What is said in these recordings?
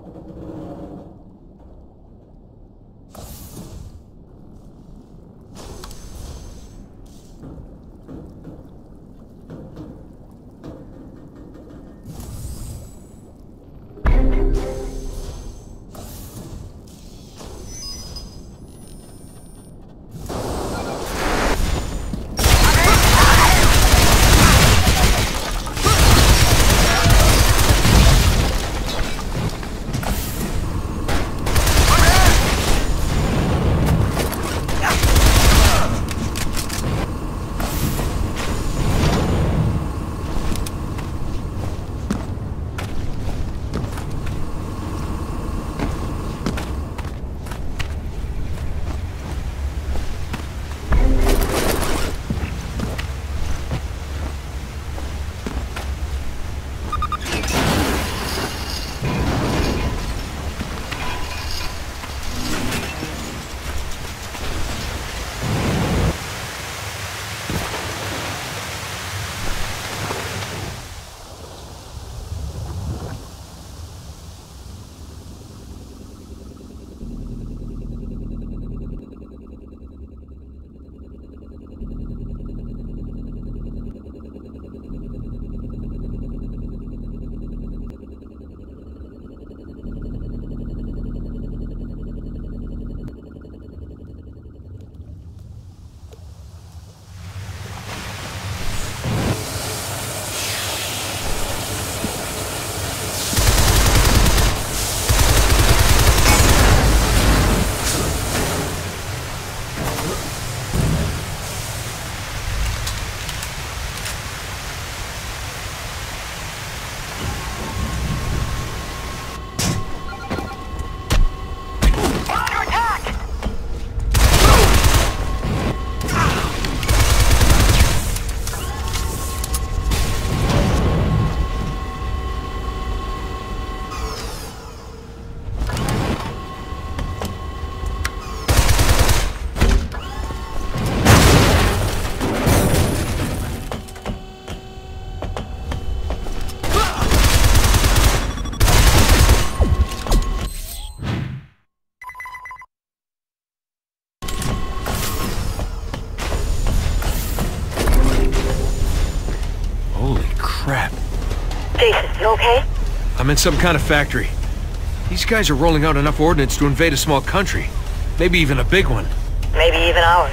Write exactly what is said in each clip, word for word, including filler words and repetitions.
Jason, you okay? I'm in some kind of factory. These guys are rolling out enough ordnance to invade a small country. Maybe even a big one. Maybe even ours.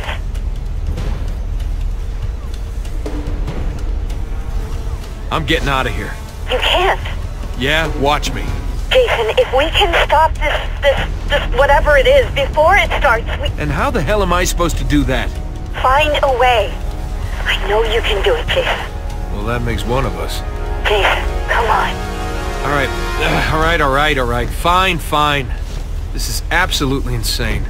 I'm getting out of here. You can't. Yeah, watch me. Jason, if we can stop this, this, this whatever it is before it starts, we... And how the hell am I supposed to do that? Find a way. I know you can do it, Jason. Well, that makes one of us. Jason, come on. All right, uh, all right, all right, all right. Fine, fine. This is absolutely insane.